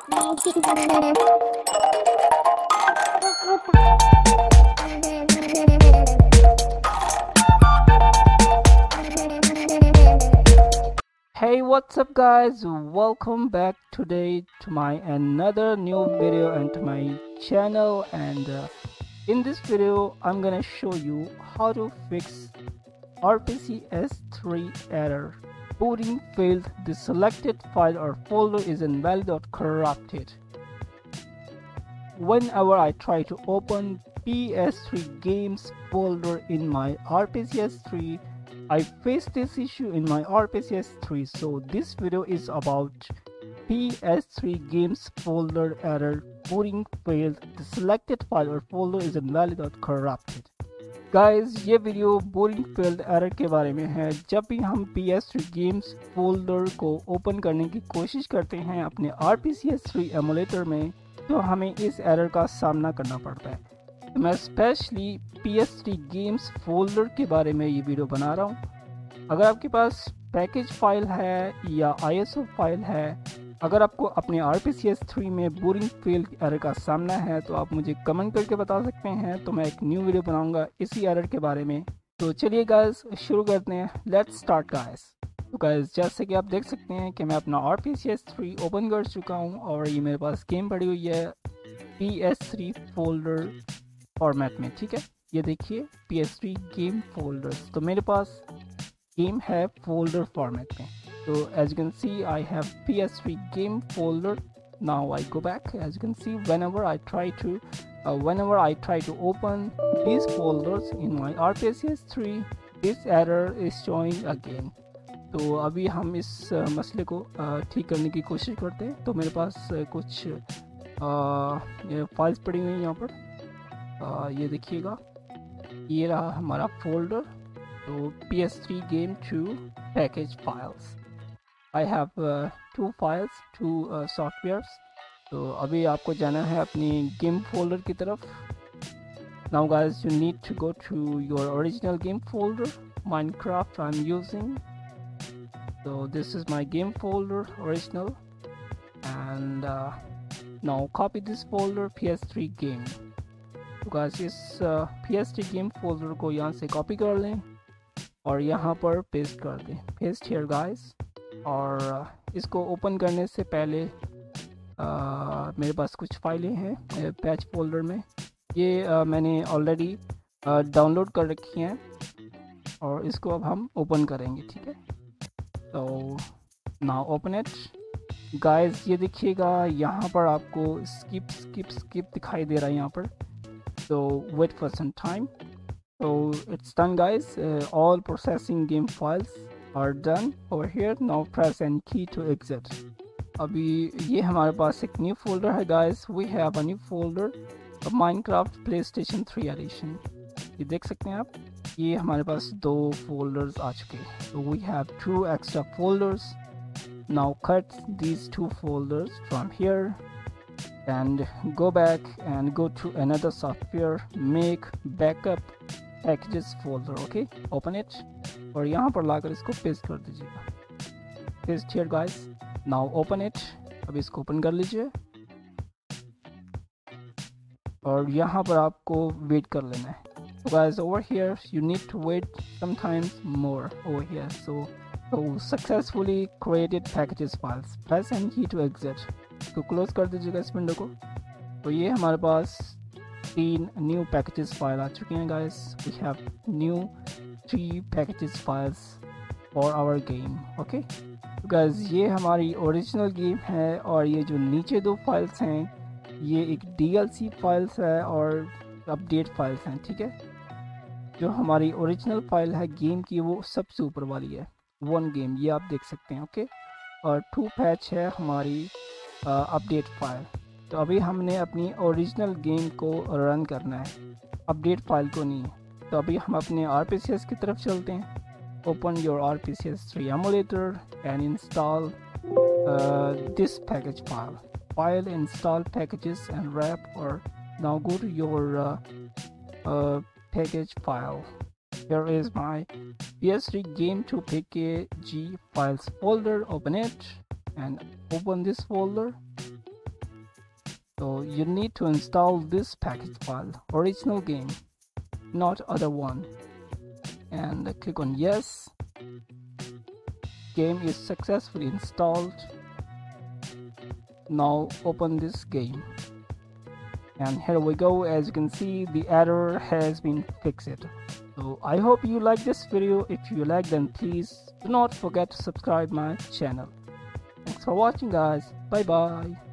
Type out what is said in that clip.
Hey, what's up guys, welcome back today to my another new video and to my channel. And in this video I'm gonna show you how to fix RPC S3 error. Booting failed, the selected file or folder is invalid or corrupted. Whenever I try to open PS3 games folder in my RPC S3, I faced this issue in my RPC S3, so this video is about PS3 games folder error. Booting failed, the selected file or folder is invalid or corrupted. Guys, ये video booting failed error के बारे में है। जब भी हम PS3 games folder को open करने की कोशिश करते हैं अपने RPC S3 एमुलेटर में, तो हमें इस एरर का सामना करना पड़ता है। मैं स्पेशली PS3 गेम्स फोल्डर के बारे में ये वीडियो बना रहा हूँ। अगर आपके पास पैकेज फाइल है या ISO फाइल है, अगर आपको अपने RPC S3 में बूटिंग फेल एरर का सामना है तो आप मुझे कमेंट करके बता सकते हैं, तो मैं एक न्यू वीडियो बनाऊंगा इसी एरर के बारे में। तो चलिए गाइस शुरू करते हैं, लेट्स स्टार्ट गाइस। तो गाइस जैसे कि आप देख सकते हैं कि मैं अपना RPC S3 ओपन कर चुका हूं और ये मेरे पास गेम पड़ी हुई है PS3 फोल्डर फॉर्मेट में। ठीक है, ये देखिए PS3 गेम फोल्डर्स, तो मेरे पास गेम है फोल्डर फॉर्मेट में। So as you can see, I have PS3 game folder. Now I go back. As you can see, whenever I try to open these folders in my RPC S3, this error is showing again. तो अभी हम इस मसले को ठीक करने की कोशिश करते हैं। तो मेरे पास कुछ ये फाइल्स पड़ी हुई हैं यहाँ पर, ये देखिएगा, ये रहा हमारा फोल्डर। तो PS3 game 2 package files. I have two files, two softwares. तो अभी आपको जाना है अपनी गेम फोल्डर की तरफ। Now guys, you need to go to your original game folder. Minecraft I'm using. So this is my game folder original, and now copy this folder PS3 game. तो guys इस PS3 game folder को यहाँ से copy कर लें और यहाँ पर पेस्ट कर दें। Paste here guys. और इसको ओपन करने से पहले मेरे पास कुछ फाइलें हैं पैच फोल्डर में। ये मैंने ऑलरेडी डाउनलोड कर रखी हैं और इसको अब हम ओपन करेंगे। ठीक है, तो नाउ ओपन इट गाइस। ये देखिएगा यहाँ पर आपको स्किप दिखाई दे रहा है यहाँ पर। तो wait for some time. So it's done guys, all processing game files are done over here. Now press N key to exit. अभी ये हमारे पास एक न्यू फोल्डर है guys. We have a new folder, Minecraft PlayStation 3 edition. ये देख सकते हैं आप, ये हमारे पास दो फोल्डर्स आ चुके हैं। So we have two extra folders. Now cut these two folders from here and go back and go to another software, make backup packages folder. Okay, open it और यहाँ पर लाकर इसको पेस्ट कर दीजिएगा। Paste here guys. Now open it. अब इसको open कर लीजिए और यहाँ पर आपको वेट कर लेना है। So guys, over here you need to wait sometimes more over here. So successfully created packages files. Press N key to exit. तो क्लोज कर दीजिएगा इस विंडो को। तो ये हमारे पास 3 न्यू पैकेजेस फाइल आ चुके हैं guys. We have new 3 packages files for our game. Okay guys, ये हमारी ओरिजिनल गेम है और ये जो नीचे 2 फाइल्स हैं ये एक DLC फाइल्स है और अपडेट फाइल्स हैं। ठीक है, जो हमारी ओरिजिनल फाइल है गेम की वो सबसे ऊपर वाली है, 1 गेम, ये आप देख सकते हैं। ओके, और 2 पैच है हमारी अपडेट फाइल। तो अभी हमने अपनी ओरिजिनल गेम को रन करना है, अपडेट फाइल को नहीं। तो अभी हम अपने RPCS की तरफ चलते हैं। Open your RPC S3 emulator and install this package file install packages and wrap, or now go to your package file. Here is my PS3 game 2 PKG files folder. Open it and open this folder. So you need to install this package file, original game, not other one, and click on yes. Game is successfully installed. Now open this game, and here we go. As you can see, the error has been fixed. So I hope you like this video. If you like, then please do not forget to subscribe my channel. Thanks for watching, guys. Bye bye.